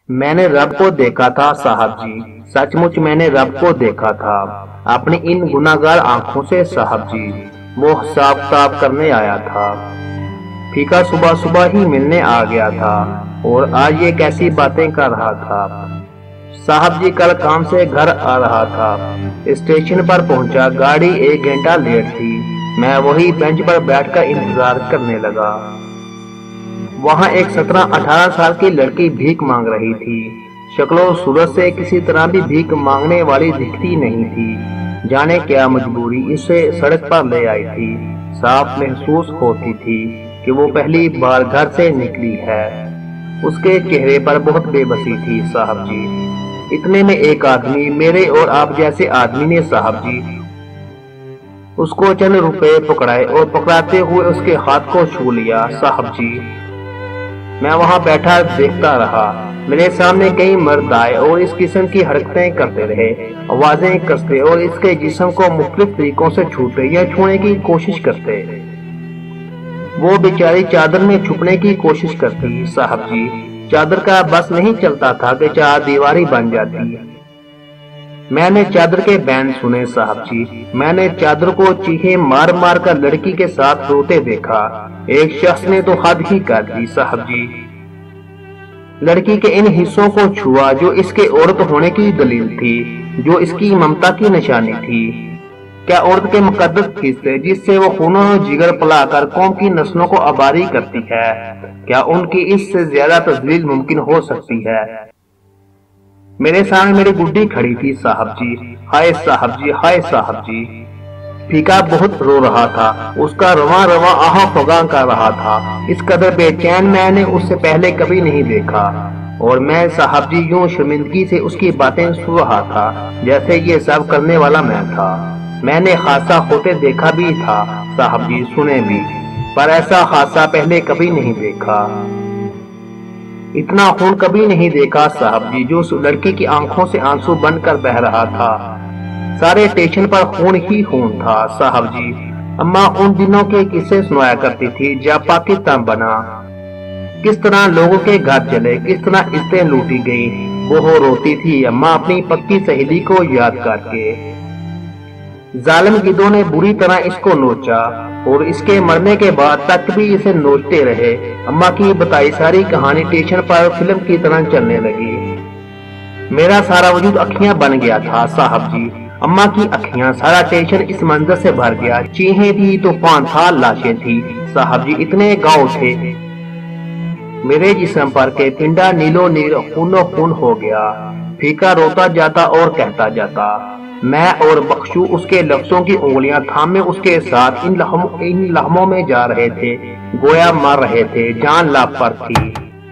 میں نے رب کو دیکھا تھا صاحب جی، سچ مچ میں نے رب کو دیکھا تھا اپنی ان گناہگار آنکھوں سے صاحب جی۔ وہ حساب کتاب کرنے آیا تھا، پھیکا صبح صبح ہی ملنے آ گیا تھا اور آج یہ کیسی باتیں کر رہا تھا۔ صاحب جی کل کام سے گھر آ رہا تھا، اسٹیشن پر پہنچا، گاڑی 1 گھنٹہ لیٹ تھی۔ میں وہی بینچ پر بیٹھ کر انتظار کرنے لگا۔ وہاں ایک 17-18 سال کی لڑکی بھیک مانگ رہی تھی۔ شکل و صورت سے کسی طرح بھی بھیک مانگنے والی دکھتی نہیں تھی، جانے کیا مجبوری اسے سڑک پر لے آئی تھی۔ صاف محسوس ہوتی تھی کہ وہ پہلی بار گھر سے نکلی ہے۔ اس کے چہرے پر بہت بے بسی تھی صاحب جی۔ اتنے میں ایک آدمی، میرے اور آپ جیسے آدمی نے صاحب جی اس کو چند روپے پکڑائے اور پکڑاتے ہوئے اس کے ہاتھ کو چھو لیا صاحب جی۔ میں وہاں بیٹھا دیکھتا رہا۔ میرے سامنے کئی مرد آئے اور اس قسم کی حرکتیں کرتے رہے، آوازیں کستے اور اس کے جسم کو مختلف طریقوں سے چھوتے یا چھونے کی کوشش کرتے۔ وہ بیچاری چادر میں چھپنے کی کوشش کرتی صاحب جی۔ چادر کا بس نہیں چلتا تھا کہ چار دیواری بن جاتی۔ میں نے چادر کے بین سنے صاحب جی۔ میں نے چادر کو چیخیں مار مار کر لڑکی کے ساتھ روتے دیکھا۔ ایک شخص نے تو حد ہی کر دی صاحب جی، لڑکی کے ان حصوں کو چھوا جو اس کے عورت ہونے کی دلیل تھی، جو اس کی ممتا کی نشانی تھی۔ کیا عورت کے مقدس حصے جس سے وہ خون و جگر پلا کر قوم کی نسلوں کو آباری کرتی ہے، کیا ان کی اس سے زیادہ تذلیل ممکن ہو سکتی ہے؟ میرے سامنے میری گڈی کھڑی تھی صاحب جی۔ ہائے صاحب جی، ہائے صاحب جی۔ پھیکا بہت رو رہا تھا، اس کا رواں رواں آہا فغاں کر رہا تھا۔ اس قدر بے چین میں نے اس سے پہلے کبھی نہیں دیکھا، اور میں صاحب جی یوں شرمندگی سے اس کی باتیں سن رہا تھا جیسے یہ سب کرنے والا میں تھا۔ میں نے حادثہ ہوتے دیکھا بھی تھا صاحب جی، سنے بھی، پر ایسا حادثہ پہلے کبھی نہیں دیکھا۔ اتنا خون کبھی نہیں دیکھا صاحب جی، جو اس لڑکی کی آنکھوں سے آنسو بن کر بہ رہا تھا۔ سارے اسٹیشن پر خون ہی خون تھا صاحب جی۔ اماں ان دنوں کے قصے سنایا کرتی تھی جب پاکستان بنا، کس طرح لوگوں کے گھر چلے، کس طرح عزتیں لوٹی گئیں۔ وہ روتی تھی اماں اپنی پکی سہیلی کو یاد کر کے۔ ظالم گدوں نے بری طرح اس کو نوچا اور اس کے مرنے کے بعد تک بھی اسے نوچتے رہے۔ اماں کی بتائی ساری کہانی اسٹیشن پر فلم کی طرح چلنے لگی۔ میرا سارا وجود اکھیاں بن گیا تھا صاحب جی، اماں کی اکھیاں، سارا اسٹیشن اس منظر سے بھر گیا۔ چیخیں تھی، طوفان تھا، لاشیں تھی صاحب جی، اتنے گاؤں تھے میرے جسم پر کہ پنڈا نیلو نیل خون و خون ہو گیا۔ پھیکا روتا جاتا اور کہتا جاتا، میں اور بخشو اس کے لفظوں کی انگلیاں تھامے اس کے ساتھ ان لمحوں میں جا رہے تھے، گویا مر رہے تھے، جان لب پر تھی۔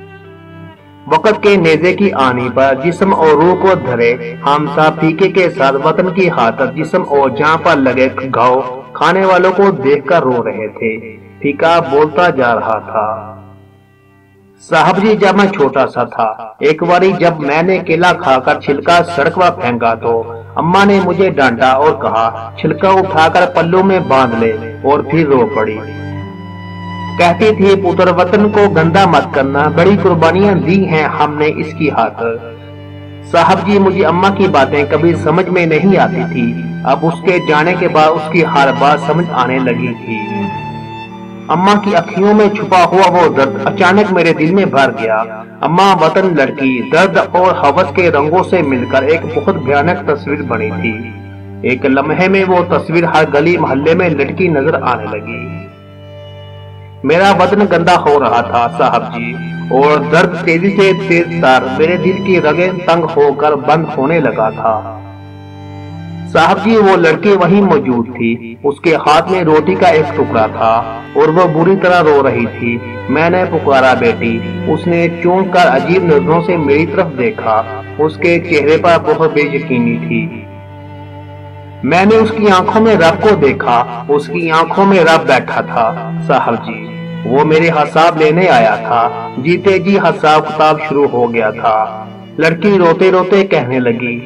وقت کے نیزے کی آنی پر جسم اور روح کو دھرے ہم سب پھیکے کے ساتھ وطن کی خاطر جسم اور جان پر لگے گھاؤ کھانے والوں کو دیکھ کر رو رہے تھے۔ پھیکا بولتا جا رہا تھا، صاحب جی جب میں چھوٹا سا تھا، ایک باری جب میں نے کیلا کھا کر چھلکا سڑک پر پھینکا تو اماں نے مجھے ڈانٹا اور کہا چھلکا اٹھا کر پلوں میں باندھ لے، اور پھر رو پڑی۔ کہتی تھی پتر وطن کو گندا مت کرنا، بڑی قربانیاں دی ہیں ہم نے اس کی خاطر۔ صاحب جی مجھے اماں کی باتیں کبھی سمجھ میں نہیں آتی تھی، اب اس کے جانے کے بعد اس کی ہر بات سمجھ آنے لگی تھی۔ اماں کی اکھیوں میں چھپا ہوا وہ درد اچانک میرے دل میں بھر گیا۔ اماں وطن لڑکی درد اور ہوس کے رنگوں سے مل کر ایک بہت بھیانک تصویر بنی تھی۔ ایک لمحے میں وہ تصویر ہر گلی محلے میں لٹکی نظر آنے لگی۔ میرا بدن گندا ہو رہا تھا صاحب جی، اور درد تیزی سے تیز تر میرے دل کی رگیں تنگ ہو کر بند ہونے لگا تھا۔ صاحب جی وہ لڑکی وہیں موجود تھی، اس کے ہاتھ میں روٹی کا ایک ٹکڑا تھا اور وہ بری طرح رو رہی تھی۔ میں نے پکارا بیٹی، اس نے چونک کر عجیب نظروں سے میری طرف دیکھا، اس کے چہرے پر بہت بے یقینی تھی۔ میں نے اس کی آنکھوں میں رب کو دیکھا، اس کی آنکھوں میں رب بیٹھا تھا صاحب جی۔ وہ میرے حساب لینے آیا تھا، جیتے جی حساب کتاب شروع ہو گیا تھا۔ لڑکی روتے روتے کہنے لگی،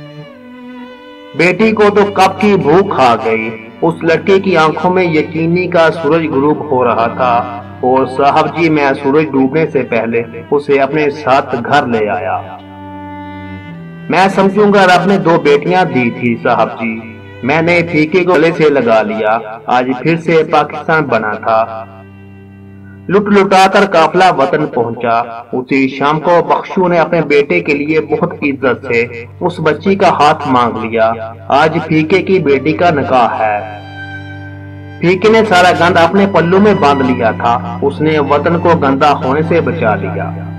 بیٹی کو تو کب کی بھوک کھا گئی۔ اس لڑکے کی آنکھوں میں یقینی کا سورج غروب ہو رہا تھا۔ اور صاحب جی میں سورج ڈوبنے سے پہلے اسے اپنے ساتھ گھر لے آیا۔ میں سمجھوں گا رب نے 2 بیٹیاں دی تھی صاحب جی، میں نے پھیکے کو گلے سے لگا لیا، آج پھر سے پاکستان بنا تھا۔ لٹ لٹا کر قافلہ وطن پہنچا۔ اسی شام کو بخشو نے اپنے بیٹے کے لیے بہت عزت سے اس بچی کا ہاتھ مانگ لیا۔ آج پھیکے کی بیٹی کا نکاح ہے۔ پھیکے نے سارا گند اپنے پلوں میں باندھ لیا تھا، اس نے وطن کو گندا ہونے سے بچا لیا۔